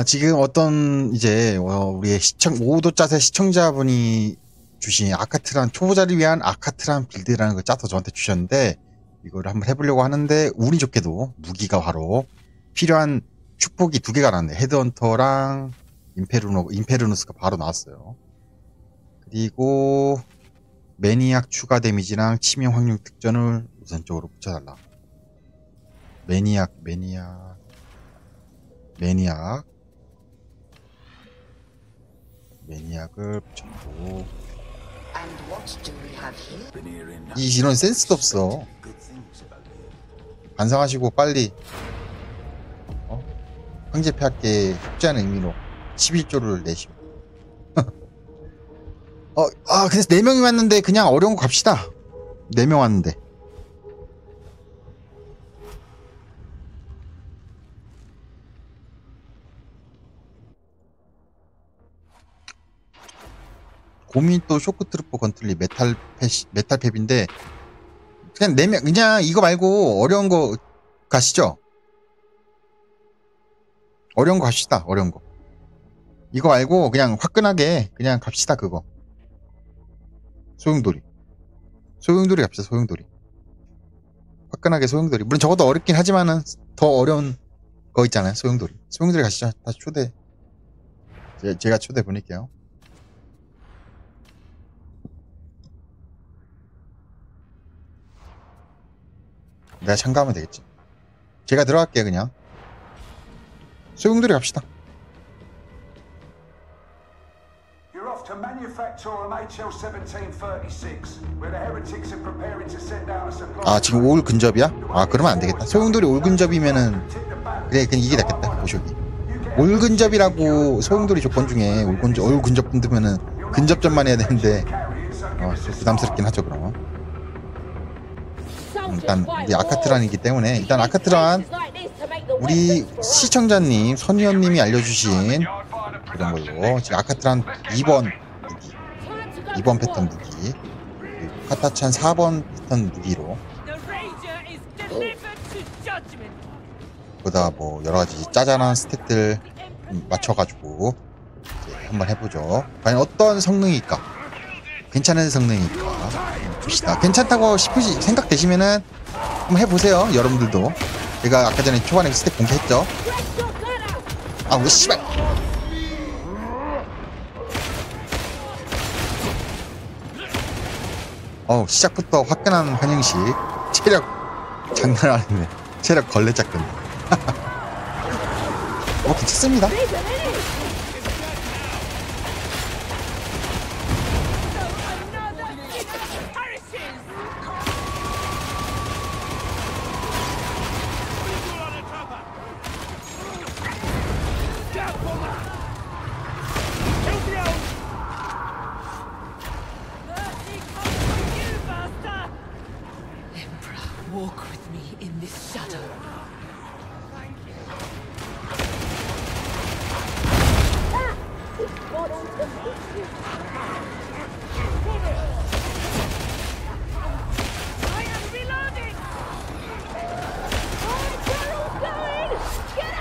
지금 어떤 이제 우리의 오도짜세 시청자분이 주신 아카트란 초보자를 위한 아카트란 빌드라는 걸 짜서 저한테 주셨는데 이거를 한번 해보려고 하는데 운이 좋게도 무기가 바로 필요한 축복이 2개가 나왔네. 헤드헌터랑 임페르누스가 바로 나왔어요. 그리고 매니악 추가 데미지랑 치명 확률 특전을 우선적으로 붙여달라. 매니악을 붙였고, 이 인원 센스도 없어. 반성하시고 빨리 황제 폐하께 숙제하는 의미로 11조를 내시오. 그래서 4명이 왔는데 그냥 어려운 거 갑시다. 4명 왔는데. 고민 또 쇼크트루퍼 건틀리 메탈팹인데 그냥 4명 그냥 이거 말고 어려운 거 가시죠. 어려운 거 갑시다. 어려운 거 이거 말고 그냥 화끈하게 그냥 갑시다. 그거 소용돌이 갑시다. 소용돌이 화끈하게 소용돌이. 물론 저것도 어렵긴 하지만은 더 어려운 거 있잖아요. 소용돌이 가시죠. 다시 초대 제가 초대 보낼게요. 내가 참가하면 되겠지. 제가 들어갈게요. 그냥 소용돌이 갑시다. 지금 올 근접이야? 그러면 안 되겠다. 소용돌이 올 근접이면은 그래 그냥 이게 낫겠다. 오쇼기 올 근접이라고 소용돌이 조건 중에 올 근접 분들면은 근접전만 해야 되는데 좀 부담스럽긴 하죠. 그럼 일단 이게 아카트란이기 때문에 일단 아카트란 우리 시청자님 선의원님이 알려주신 그런 걸로 지금 아카트란 2번 패턴 무기 카타찬 4번 패턴 무기로 보다 뭐 여러가지 짜잘한 스탯들 맞춰가지고 한번 해보죠. 과연 어떤 성능일까? 괜찮은 성능일까? 봅시다. 괜찮다고 생각되시면은 한번 해보세요. 여러분들도. 제가 아까 전에 초반에 스텝 공개했죠. 왜 씨발. 시작부터 화끈한 환영식. 체력 장난 아니네. 체력 걸레짝 끈다. 괜찮습니다. Walk with me in this shadow. I am reloading. Get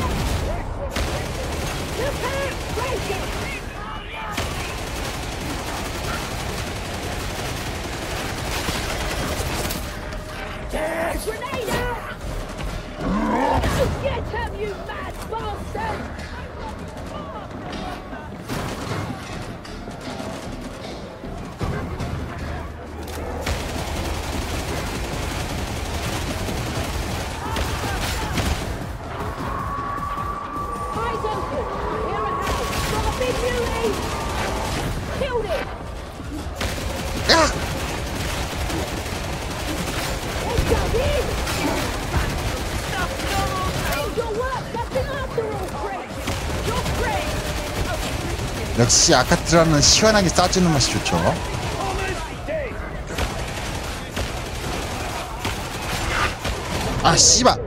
Grenade out! Get him, you mad bastard! Eyes open! Here a house! Got a big beauty! Killed it! 역시 아카트라는 시원하게 싸주는 맛이 좋죠. 씨발.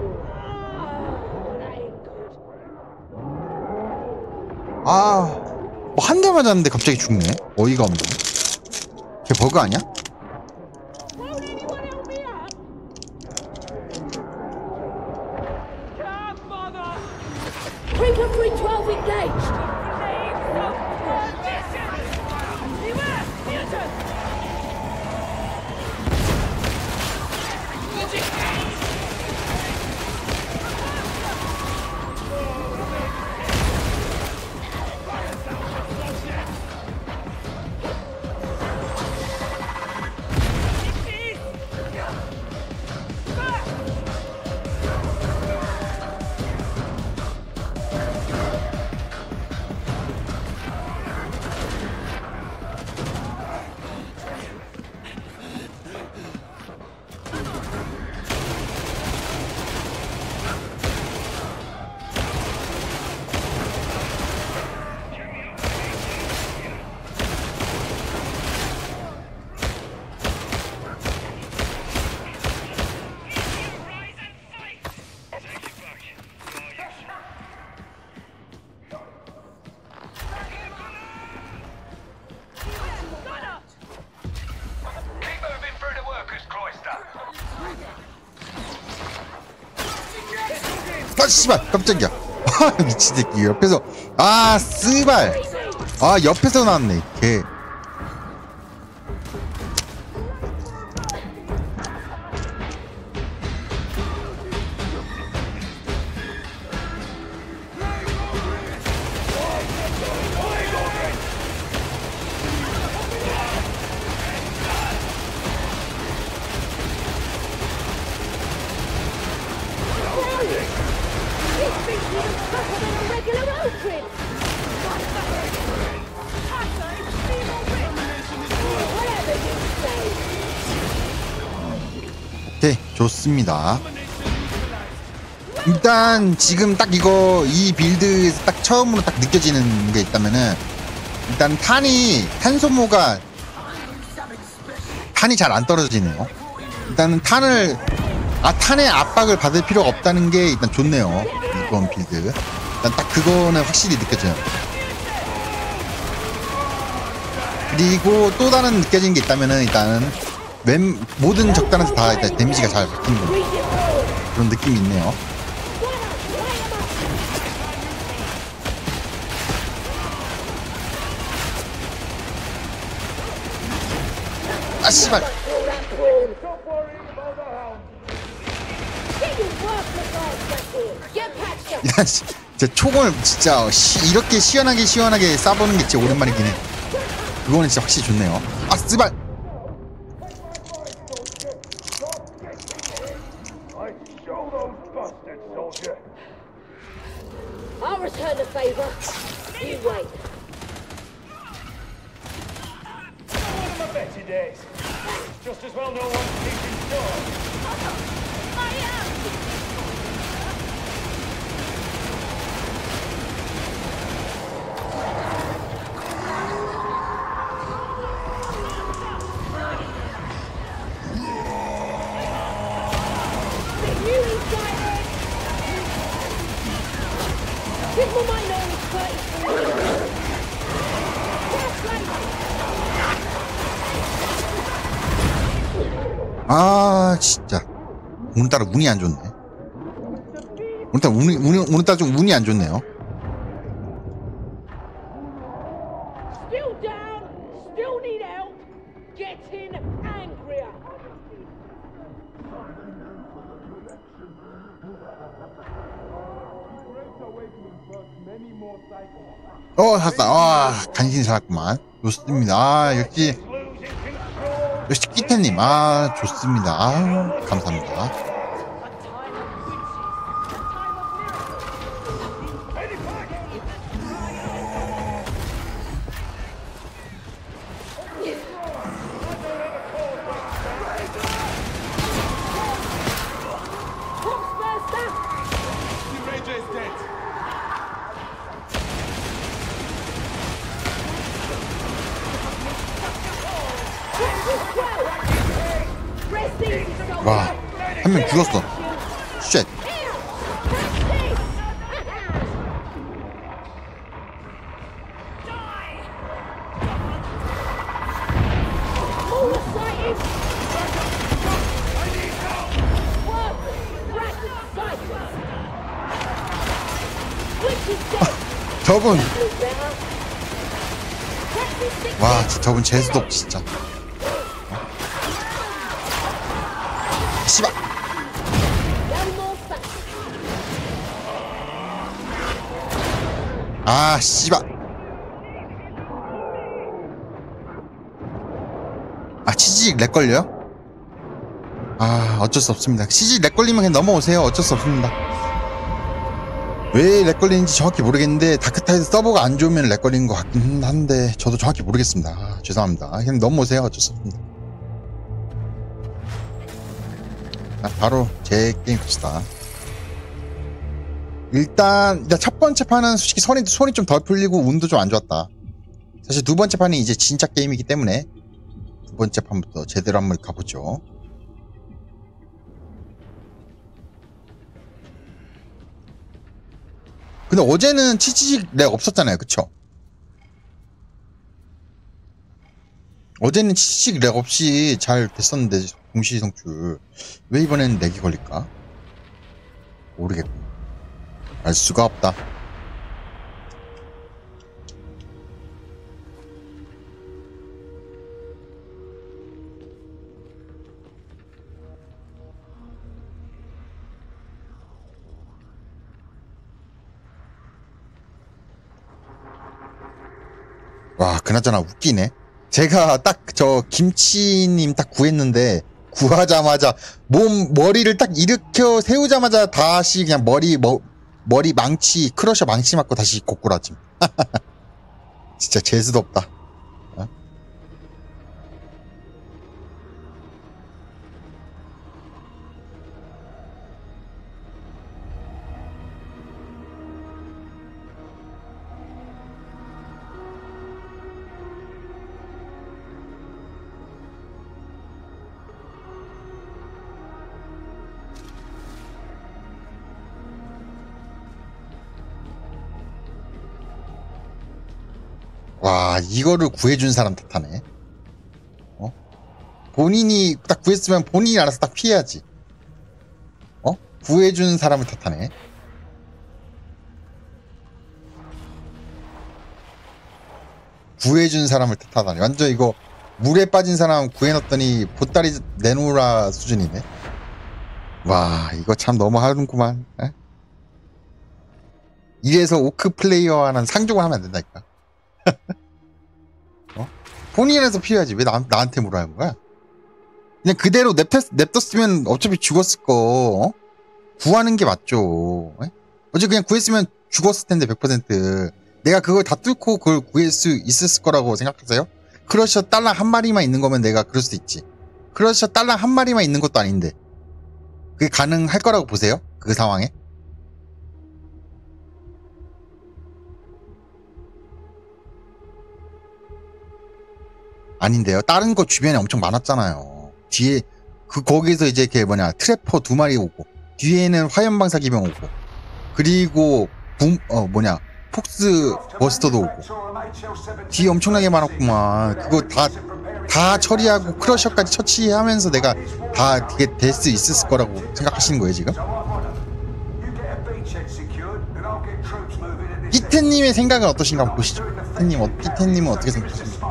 뭐 한 대 맞았는데 갑자기 죽네. 어이가 없네. 걔 버그 아니야? Reaper 312 engaged. 아 씨발 깜짝이야. 아 미친 새끼 옆에서 아 씨발 아 옆에서 나왔네 걔. 오케이 좋습니다. 일단 지금 딱 이거 이 빌드에서 딱 처음으로 딱 느껴지는 게 있다면은 일단 탄 소모가 탄이 잘 안 떨어지네요. 일단은 탄의 압박을 받을 필요가 없다는 게 일단 좋네요. 이번 빌드 일단 딱 그거는 확실히 느껴져요. 그리고 또 다른 느껴지는 게 있다면은 일단은 모든 적단한테 다 일단 데미지가 잘 박히는 그런 느낌이 있네요. 아 씨발. 일단 진짜 총을 진짜 이렇게 시원하게 쏴보는 게 진짜 오랜만이긴 해. 그거는 진짜 확실히 좋네요. 아 씨발. I'll return the favor. You wait. One of my better days. Just as well no one's keeping score. Tickle my nose, 33. 아 진짜 오늘따라 운이 안 좋네. 오늘따라 좀 운이 안 좋네요. Still down, still need help. Getting angrier. 샀다. 아 간신히 살았구만. 좋습니다. 아 역시 끼태님 아 좋습니다. 아 감사합니다. 와, 한 명 죽었어. 쉣. Which is 저분 Look better. Practice six. 와 저분 재수도 없 진짜. 씨발. One more fast. 아 씨발. 아 치즈 렉 걸려요? 아 어쩔 수 없습니다. CG 렉 걸리면 그냥 넘어오세요. 어쩔 수 없습니다. 왜 렉 걸리는지 정확히 모르겠는데 다크타이드 서버가 안 좋으면 렉 걸리는 것 같긴 한데 저도 정확히 모르겠습니다. 아, 죄송합니다. 그냥 넘어오세요. 어쩔 수 없습니다. 아, 바로 제 게임 갑시다. 일단 첫 번째 판은 솔직히 손이 좀 덜 풀리고 운도 좀 안 좋았다. 사실 두 번째 판이 이제 진짜 게임이기 때문에 두 번째 판부터 제대로 한번 가보죠. 근데 어제는 치치직 렉 없었잖아요. 그쵸? 어제는 치치직 렉 없이 잘 됐었는데 동시 성출 왜 이번에는 렉이 걸릴까? 모르겠고 알 수가 없다. 와 그나저나 웃기네. 제가 딱 저 김치님 딱 구했는데 구하자마자 머리를 딱 일으켜 세우자마자 다시 그냥 머리 망치 크러셔 망치 맞고 다시 고꾸라짐. 진짜 재수도 없다. 어? 와 이거를 구해준 사람 탓하네. 어? 본인이 딱 구했으면 본인이 알아서 딱 피해야지. 어? 구해준 사람을 탓하네. 구해준 사람을 탓하다니. 완전 이거 물에 빠진 사람 구해놨더니 보따리 내놓으라 수준이네. 와 이거 참 너무 하는구만. 에? 이래서 오크 플레이어와는 상종을 하면 안 된다니까. 어? 본인에서 피해야지. 왜 나한테 물어야 하는 거야? 그냥 그대로 냅뒀으면 어차피 죽었을 거. 어? 구하는 게 맞죠. 에? 어제 그냥 구했으면 죽었을 텐데 100%. 내가 그걸 다 뚫고 그걸 구할 수 있었을 거라고 생각하세요? 크러셔 딸랑 한 마리만 있는 거면 내가 그럴 수도 있지. 크러셔 딸랑 한 마리만 있는 것도 아닌데 그게 가능할 거라고 보세요? 그 상황에? 아닌데요. 다른 거 주변에 엄청 많았잖아요. 뒤에 거기서 이제 걔 뭐냐 트래퍼 2마리 오고 뒤에는 화염방사 기병 오고 그리고 폭스 버스터도 오고 뒤에 엄청나게 많았구만. 그거 다 처리하고 크러셔까지 처치하면서 내가 다 되게 될 수 있었을 거라고 생각하시는 거예요 지금? 피텐님의 생각은 어떠신가 한번 보시죠. 피텐님은 어떻게 생각하십니까?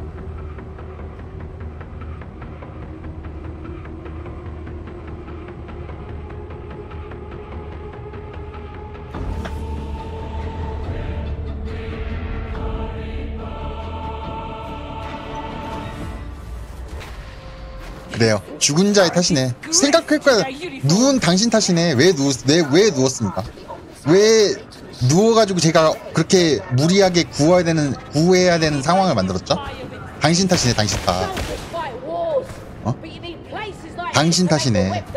그래요. 죽은 자의 탓이네. 생각해봐야 누운 당신 탓이네. 왜 누웠습니까? 왜 누워가지고 제가 그렇게 무리하게 구해야 되는 상황을 만들었죠? 당신 탓이네. 당신 탓. 어? 당신 탓이네.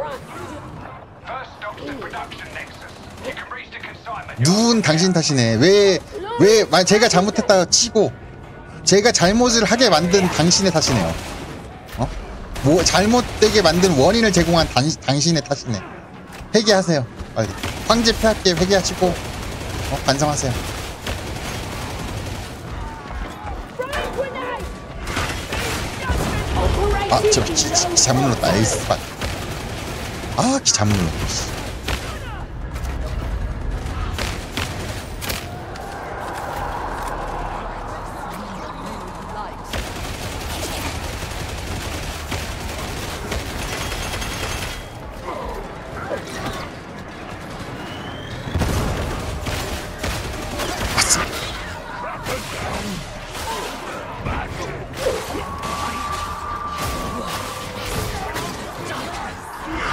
누운 당신 탓이네. 왜 제가 잘못했다 치고 제가 잘못을 하게 만든 당신의 탓이네요. 어? 잘못되게 만든 원인을 제공한 당신의 탓이네. 회개하세요. 빨리. 황제 폐하께 회개하시고 반성하세요. 아, 저 기 잘못 눌렀다. 에이스 판. 아, 기 잘못 눌렀다.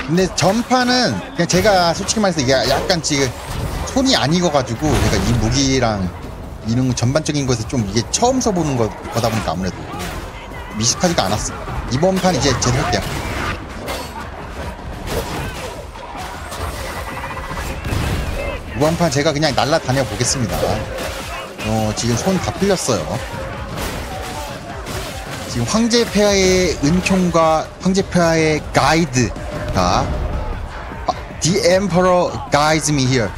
근데 전파는 그냥 제가 솔직히 말해서 이게 약간 지금 손이 안 익어가지고 제가 이 무기랑 이런 전반적인 것에 좀 이게 처음 써보는 거다 보니까 아무래도 미숙하지가 않았어요. 이번 판 이제 제대로 할게요. 이번 판 제가 그냥 날라다녀 보겠습니다. 지금 손 다 풀렸어요. 지금 황제폐하의 은총과 황제폐하의 가이드가 The Emperor guides me here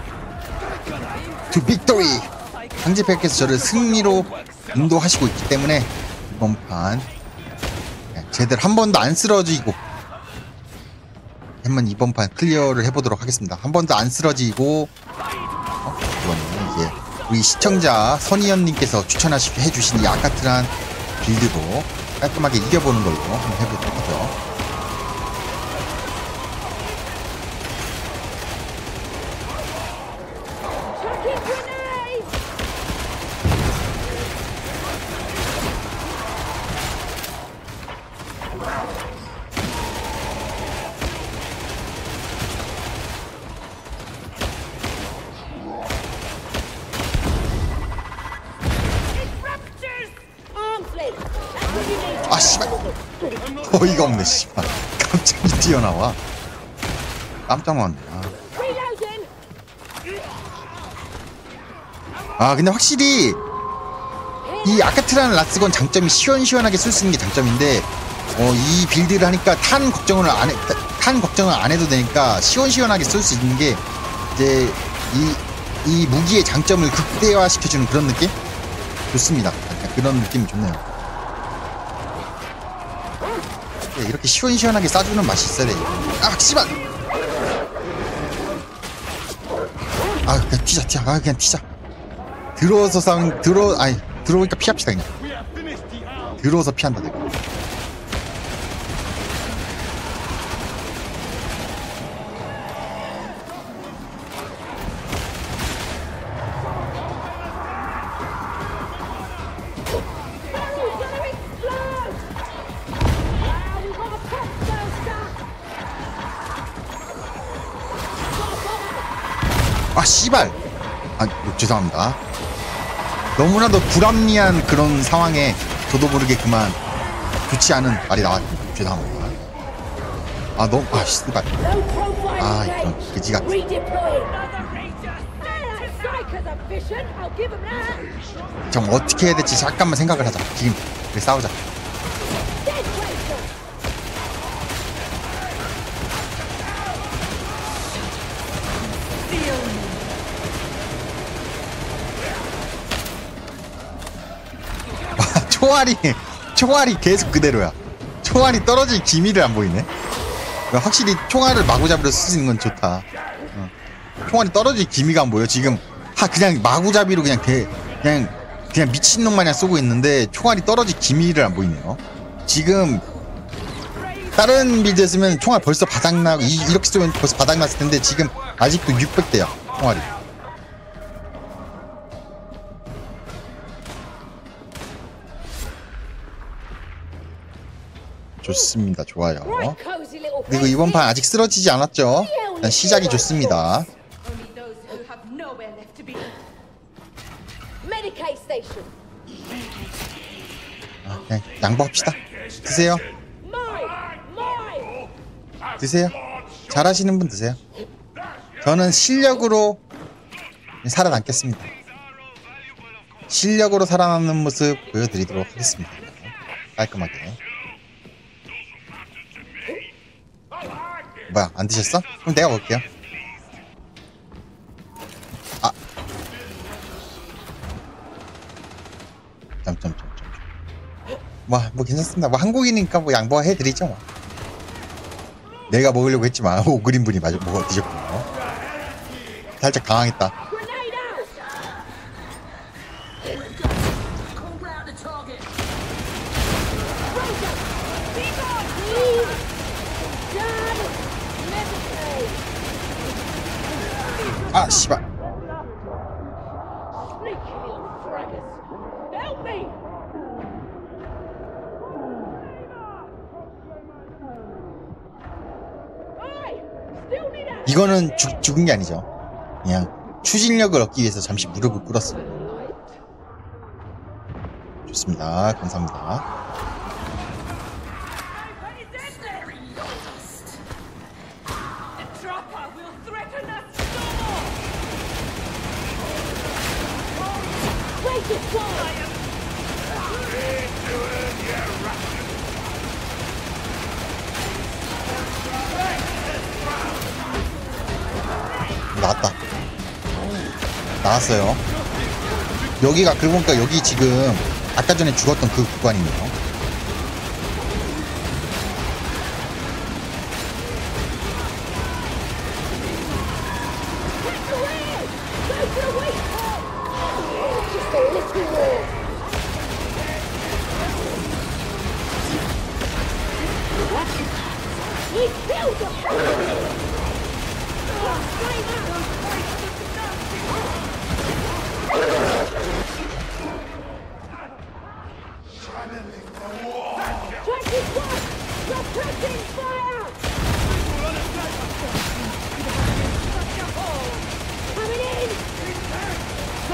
to victory. 황제폐하께서 저를 승리로 인도하시고 있기 때문에 이번 판 제대로 한 번도 안 쓰러지고 한번 이번 판 클리어를 해보도록 하겠습니다. 한 번도 안 쓰러지고 이거는 이제 우리 시청자 선희연님께서 추천해주신 이 아카트란 빌드로 깔끔하게 이겨보는 걸로 한번 해보도록 하죠. Chucking grenades! Arms length! That's what you need! 아 씨발 어이가 없네 씨발 갑자기 뛰어나와 깜짝 놀랐네. Reloading! 근데 확실히 이 아카트라는 라스건 장점이 시원시원하게 쓸 수 있는 게 장점인데 이 빌드를 하니까 탄 걱정을 안 해도 되니까 시원시원하게 쓸 수 있는 게 이제 이 무기의 장점을 극대화 시켜주는 그런 느낌? 좋습니다. 그런 느낌이 좋네요. 네, 이렇게 시원시원하게 쏴주는 맛이 있어야 돼요. 아 씨발! 그냥 튀자. 그냥 튀자. 들어와서 싸우는 들어오니까 피합시다 그냥. 들어와서 피한다 내가. Barrel's gonna explode! Wow, we've got a pop those stuff! 씨발! 죄송합니다. 너무나도 불합리한 그런 상황에 저도 모르게 그만 좋지 않은 말이 나왔습니다. 죄송합니다. 씨발. No profile 이런 engaged. 그지 같은. Redeploying. That strikers are efficient. I'll give them that. 정 어떻게 해야 될지 잠깐만 생각을 하자. 지금 우리 싸우자. Dead racer. 총알이 계속 그대로야. 총알이 떨어질 기미를 안 보이네. 확실히 총알을 마구잡이로 쓰는 건 좋다. 총알이 떨어질 기미가 안 보여. 지금 그냥 마구잡이로 그냥 미친놈 마냥 쏘고 있는데 총알이 떨어질 기미를 안 보이네요. 지금 다른 빌드였으면 총알 벌써 바닥나고 이렇게 쏘면 벌써 바닥났을 텐데 지금 아직도 600대야 총알이. 좋습니다. 좋아요. Right, cozy little 그리고 이번 판 아직 쓰러지지 않았죠? 일단 시작이 좋습니다. Only those who have nowhere left to be. Medicaid station. 그냥 양보합시다. 드세요. Mine. 드세요. 잘하시는 분 드세요. 저는 실력으로 살아남겠습니다. 실력으로 살아남는 모습 보여드리도록 하겠습니다. 깔끔하게. 뭐야, 안 드셨어? 그럼 내가 먹을게요. 뭐 괜찮습니다. 뭐 한국이니까 뭐 양보해드리죠 뭐. 내가 먹으려고 했지만 오그린 분이 먹어 드셨군요. 살짝 당황했다. Grenade out. Call round the target. Rosa. Be gone, please. Done. Medicaid. 씨발. Sneaky little fraggers. Help me. 이거는 죽은 게 아니죠. 그냥 추진력을 얻기 위해서 잠시 무릎을 꿇었습니다. 좋습니다. 감사합니다. The dropper will threaten us no more! Break it down! 나왔다. 나왔어요. 여기가 그러고 보니까 여기 지금 아까 전에 죽었던 그 구간이네요. Catch the wind! Go for the weak point! Just a little more! He killed the Tracking one! Suppressing fire! Coming in!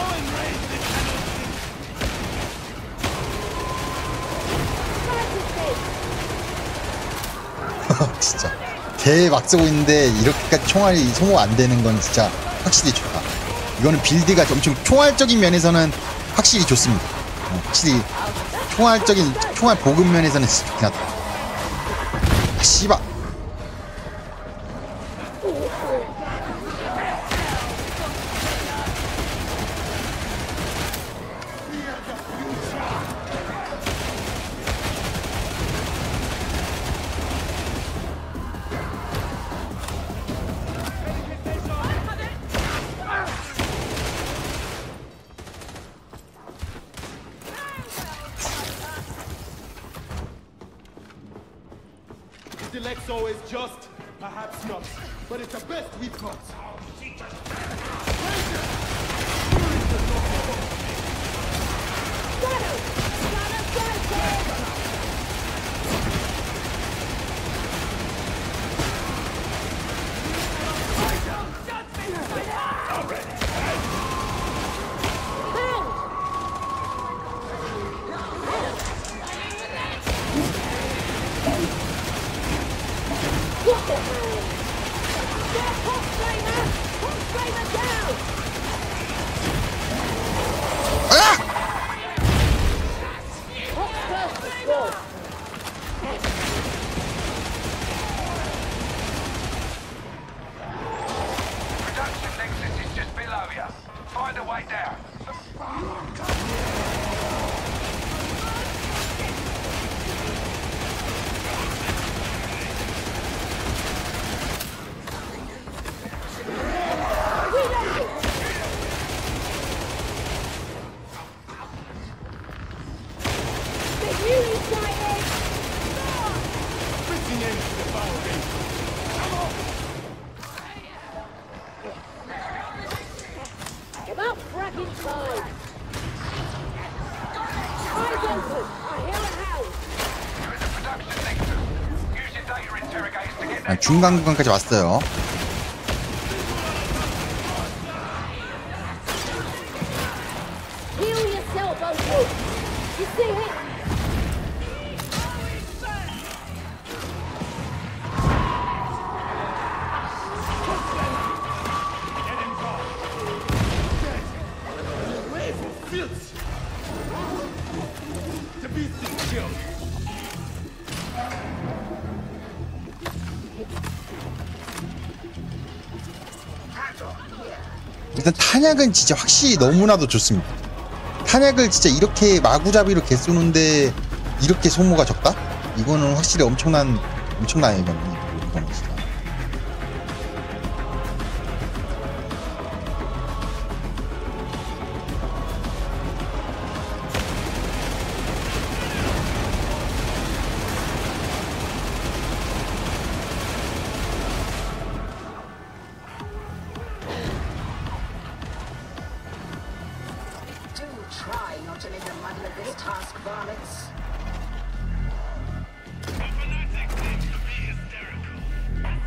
진짜 개 막 쓰고 있는데 이렇게까지 총알이 소모 안 되는 건 진짜 확실히 좋다. 이거는 빌드가 엄청 총알적인 면에서는 확실히 좋습니다. 확실히 총알적인 총알 보급 면에서는 진짜 좋긴 하다. 아, 씨발. Dilexo is just, perhaps not, but it's the best we've got. What the hell? Get Hot Flamer! Hot Flamer down! Hot first destroyed! Production nexus is just below you. Find a way down. Fitting in to the boundary. About fracking time! Eyes open! I hear a hound! There is a production nexus. Use your data interrogators to get that. 중간 구간까지 왔어요. Heal yourself, Uncle! You see it? Wave of filth. The beast is killed. 일단 탄약은 진짜 확실히 너무나도 좋습니다. 탄약을 진짜 이렇게 마구잡이로 개 쏘는데 이렇게 소모가 적다? 이거는 확실히 엄청난 이거는 진짜. Do try not to make a muddle of this task, varmints. The fanatics seem to be hysterical.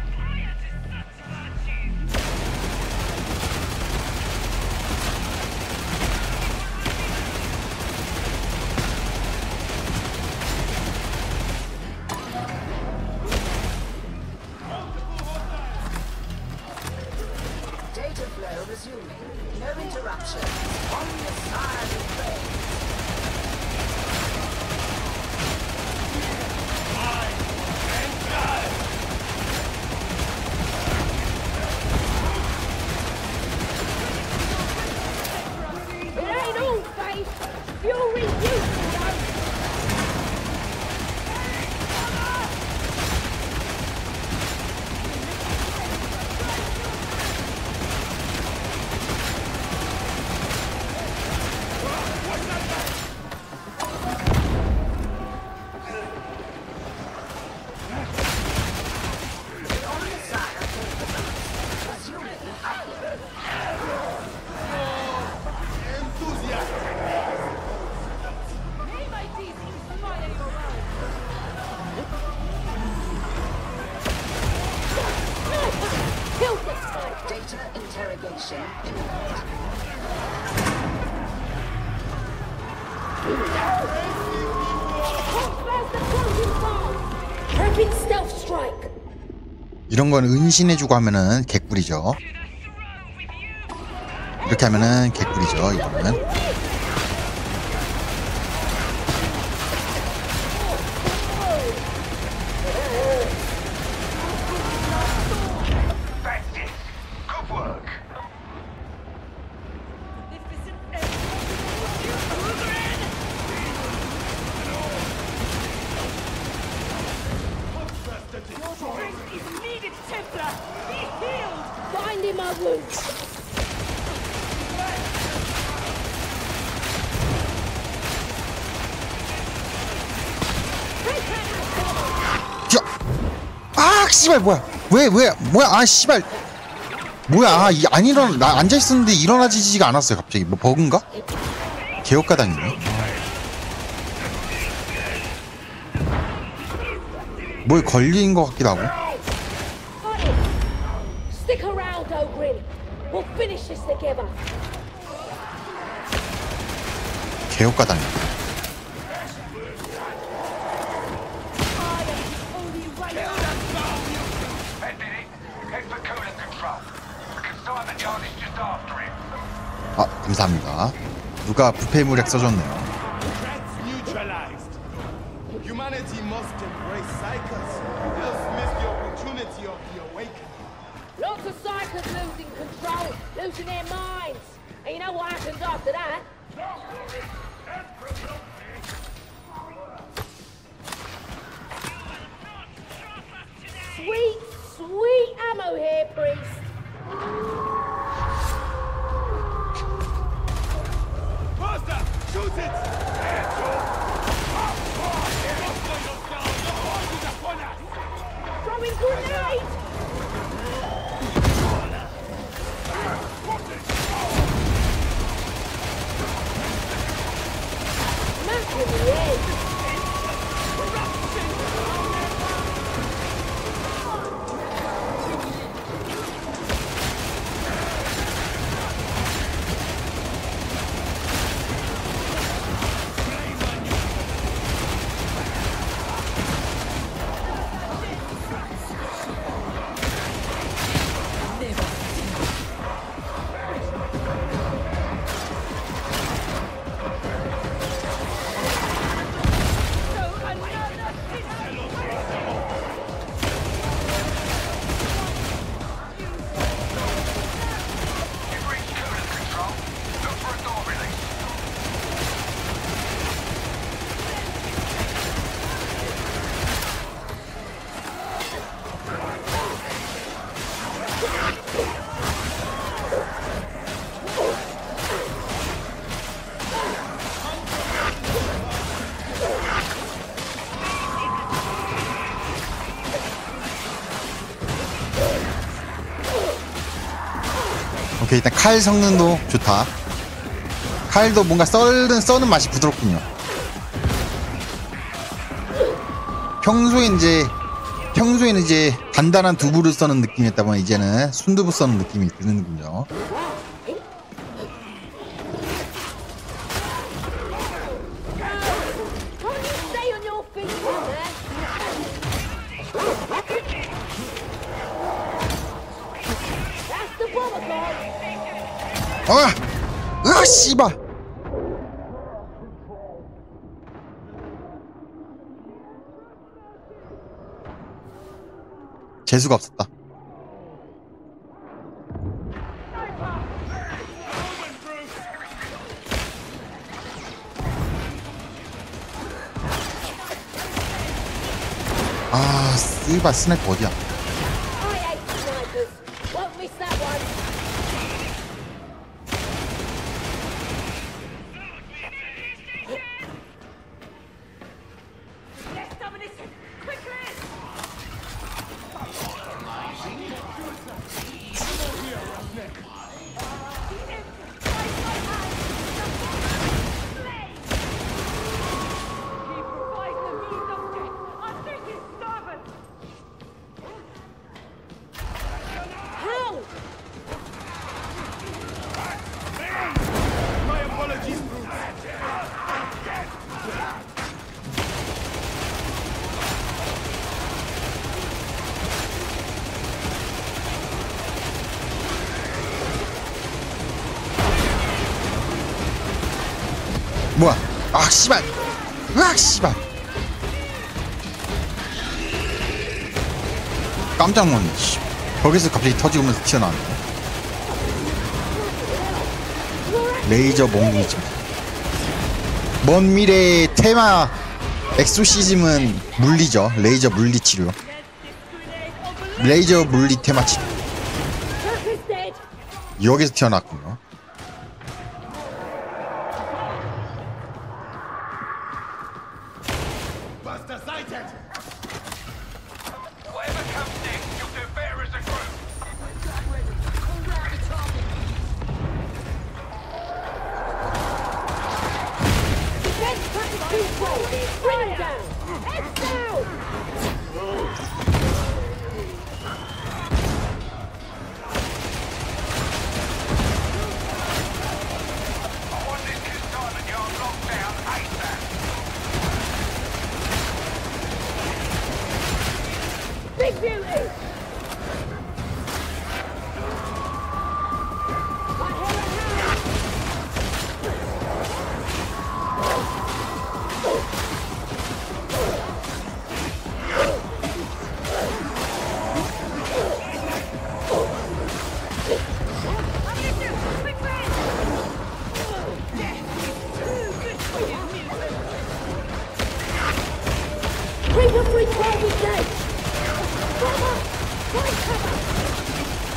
position. Where's the closing bomb? Rapid stealth strike. 이런 건 은신해주고 하면은 개꿀이죠. 이렇게 하면은 개꿀이죠. 이거는. That's it. Good work. Your strength is needed, Templar! Be healed! Binding my wounds. 아, 씨발 뭐야? 왜 뭐야? 아, 씨발. 뭐야? 아, 안 일어나. 나 앉아 있었는데 일어나지지가 않았어요. 갑자기 뭐 버그인가? 개혁가당이네. 뭐에 걸린 것 같기도 하고. Got it. Stick around, Ogrin. We'll finish this together. 개혁가당이네. That did it. Head for coolant control. Consignment yard is just after him. 아, 감사합니다. 누가 부패무력 써줬네요. Threats neutralized. Humanity must embrace Psychos, else miss the opportunity of the awakening. Lots of psychers losing control, losing their minds. And you know what happens after that? Sweet, sweet ammo here, priest. Faster! Shoot it! Throwing grenade! Smack in the head. You've reached coolant control. Look for a door release. 오케이, 일단 칼 성능도 좋다. 칼도 뭔가 써는 맛이 부드럽군요. 평소에는 이제 단단한 두부를 써는 느낌이었다면 이제는 순두부 써는 느낌이 드는군요. Can't you stay on your feet, man? That's the bomber guy. 씨발. 재수가 없었다. 아, 씨발 스나이퍼 어디야? I hate snipers. Won't miss that one. Less ammunition! Quickly! He provides the means of death. I think he's stubborn. 뭐야? 아 씨발! 으악 씨발! 깜짝 놀랐네. 씨. 거기서 갑자기 터지면서 튀어나왔네. 레이저 몽둥이죠. 먼 미래의 테마 엑소시즘은 물리죠. 레이저 물리 치료. 레이저 물리 테마 치료. Turk is dead. 여기서 튀어나왔군요. Buster sighted! Whatever comes next, you'll do better as a group. Defense package control. Bring him down. Heads down. I want this consignment yard locked down ASAP. Big beauty. I hear a hound. Bring the free target dead. Cover. Find cover.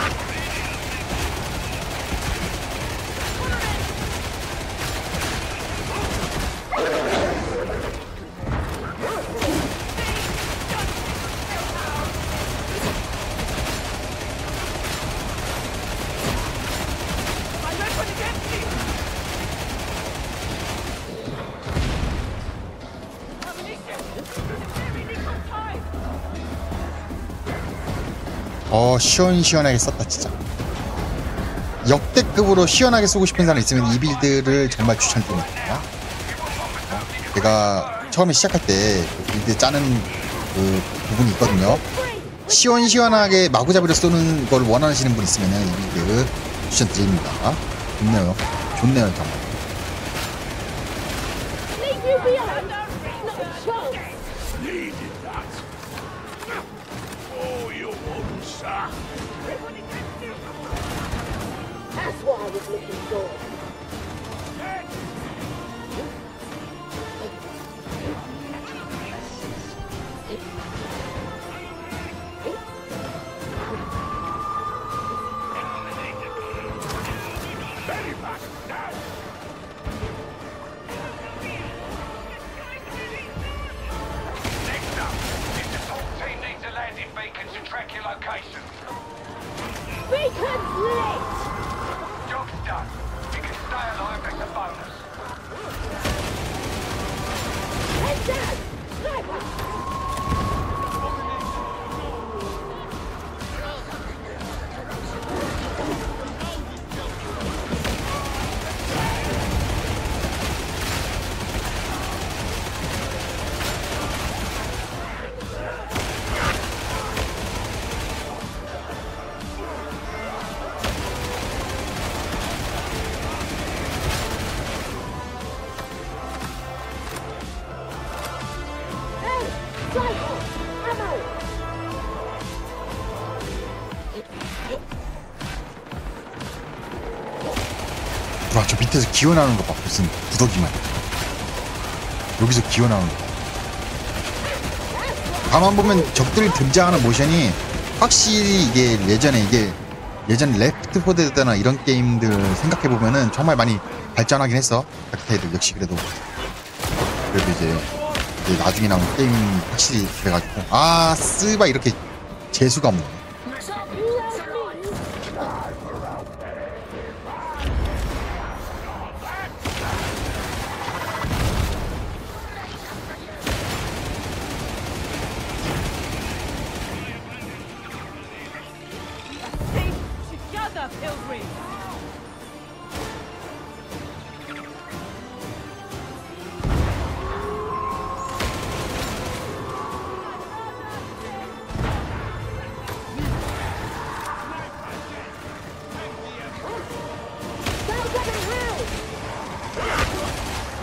My weapon is empty! Ammunition! Very little time! 시원시원하게 썼다 진짜. 역대급으로 시원하게 쓰고 싶은 사람 있으면 이 빌드를 정말 추천드립니다. 제가 처음에 시작할 때그 빌드 짜는 그 부분이 있거든요. 시원시원하게 마구잡이로 쏘는 걸 원하시는 분 있으면 이 빌드 추천드립니다. 좋네요. 좋네요 정말. Leave you behind. Not a chance. Needed that. Oh, you wouldn't, sir. That's what I was looking for. Next up, this assault team needs a landing beacon to track your location. Beacon's lit. Job's done. You can stay alive, that's a bonus. Head down. Sniper. Hey, sniper. Ammo. 와, 저 밑에서 기어나오는 거 봐. 무슨 구더기만. 여기서 기어나오는 거. 가만 보면 적들이 등장하는 모션이 확실히 이게 예전 레프트 4 데드나 이런 게임들 생각해 보면은 정말 많이 발전하긴 했어. 닥테이드 역시 그래도 이제 나중에 나온 게임 확실히 그래가지고 쓰바 이렇게 재수가 없네. Stay together, Pilgrim! Sounds like a hound.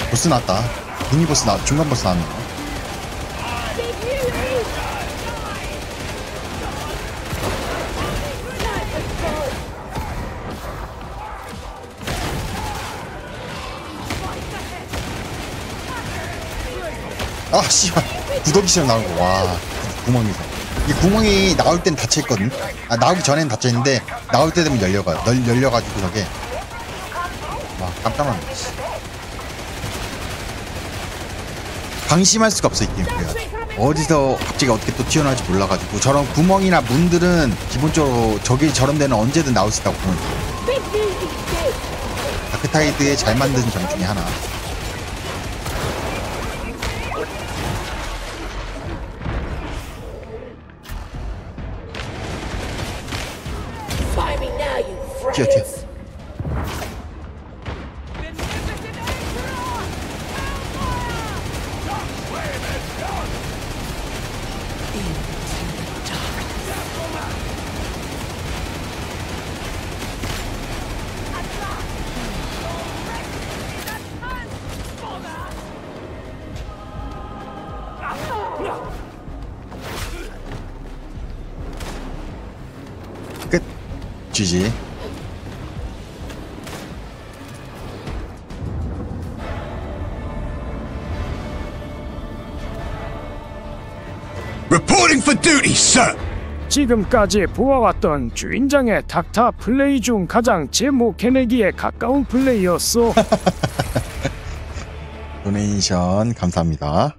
보스 나왔다. 미니 보스 나 중간 보스 나왔네. Big Yui! 아 씨발 구더기처럼 나온 거. 와 구멍에서. 이 구멍이 나올 땐 닫혀 있거든. 아 나오기 전엔 닫혀 있는데 나올 때 되면 열려가지고 저게. 와 깜짝 놀랐네. 방심할 수가 없어 이 게임. 어디서 갑자기 어떻게 또 튀어나올지 몰라가지고 저런 구멍이나 문들은 기본적으로 저기 저런 데는 언제든 나올 수 있다고 보면 돼. Big Yui's dead! 다크타이드의 잘 만든 점 중에 하나. Find me now, you 튀어 friends! 끝. GG. Reporting for duty, sir. 지금까지 보아왔던 주인장의 닥터 플레이 중 가장 제모 캐내기에 가까운 플레이였소. 도네이션 감사합니다.